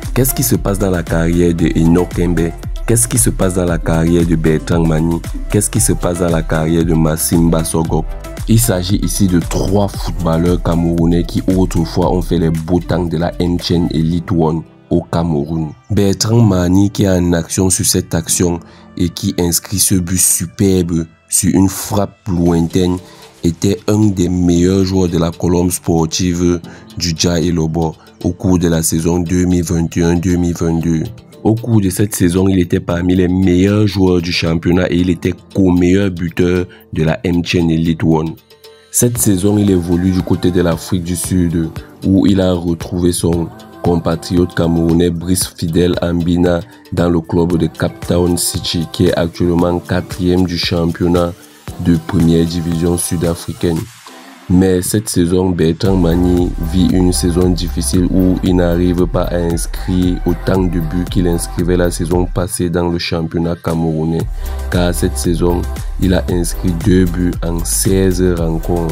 Qu'est-ce qui se passe dans la carrière de Enoch Kembe? Qu'est-ce qui se passe dans la carrière de Bertrand Mani? Qu'est-ce qui se passe dans la carrière de Maxime Bassogok? Il s'agit ici de 3 footballeurs camerounais qui autrefois ont fait les beaux temps de la MTN Elite One au Cameroun. Bertrand Mani qui est en action sur cette action et qui inscrit ce but superbe sur une frappe lointaine était un des meilleurs joueurs de la colonne sportive du Dja et Lobo au cours de la saison 2021-2022. Au cours de cette saison, il était parmi les meilleurs joueurs du championnat et il était co-meilleur buteur de la MTN Elite One. Cette saison, il évolue du côté de l'Afrique du Sud où il a retrouvé son compatriote camerounais Brice Fidel Ambina dans le club de Cape Town City qui est actuellement 4e du championnat de première division sud-africaine. Mais cette saison, Bertrand Mani vit une saison difficile où il n'arrive pas à inscrire autant de buts qu'il inscrivait la saison passée dans le championnat camerounais. Car cette saison, il a inscrit 2 buts en 16 rencontres.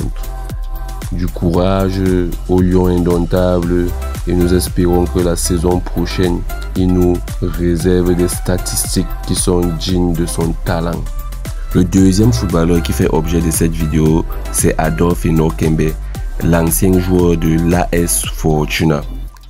Du courage au lion indomptable et nous espérons que la saison prochaine, il nous réserve des statistiques qui sont dignes de son talent. Le deuxième footballeur qui fait objet de cette vidéo, c'est Adolphe Enoch Kembe, l'ancien joueur de l'AS Fortuna.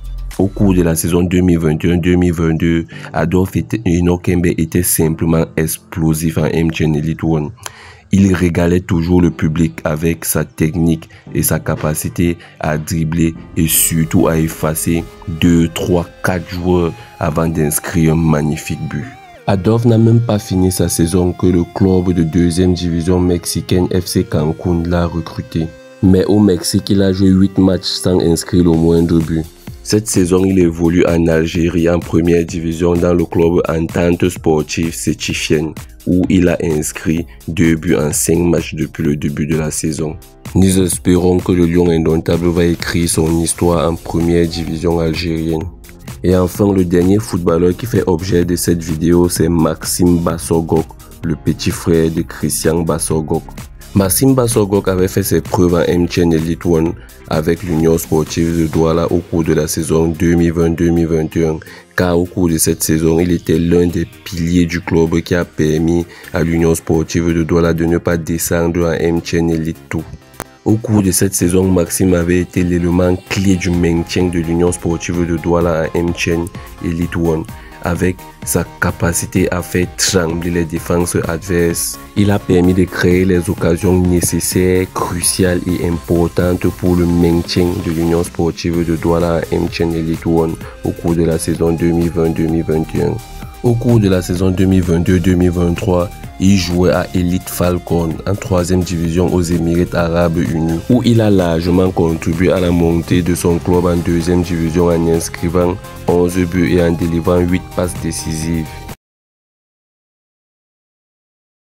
Au cours de la saison 2021-2022, Adolphe Enoch Kembe était simplement explosif en MTN Elite One. Il régalait toujours le public avec sa technique et sa capacité à dribbler et surtout à effacer 2, 3, 4 joueurs avant d'inscrire un magnifique but. Adolphe n'a même pas fini sa saison que le club de 2e division mexicaine FC Cancún l'a recruté. Mais au Mexique, il a joué 8 matchs sans inscrire le moindre but. Cette saison, il évolue en Algérie en première division dans le club Entente Sportive Séchifienne où il a inscrit 2 buts en 5 matchs depuis le début de la saison. Nous espérons que le lion indomptable va écrire son histoire en première division algérienne. Et enfin, le dernier footballeur qui fait objet de cette vidéo, c'est Maxime Bassogok, le petit frère de Christian Bassogok. Maxime Bassogok avait fait ses preuves en MTN Elite One avec l'Union Sportive de Douala au cours de la saison 2020-2021, car au cours de cette saison, il était l'un des piliers du club qui a permis à l'Union Sportive de Douala de ne pas descendre en MTN Elite 2. Au cours de cette saison, Maxime avait été l'élément clé du maintien de l'Union Sportive de Douala en MTN Elite One. Avec sa capacité à faire trembler les défenses adverses, il a permis de créer les occasions nécessaires, cruciales et importantes pour le maintien de l'Union Sportive de Douala en MTN Elite One au cours de la saison 2020-2021. Au cours de la saison 2022-2023, il jouait à Elite Falcon en 3e division aux Émirats Arabes Unis, où il a largement contribué à la montée de son club en 2e division en inscrivant 11 buts et en délivrant 8 passes décisives.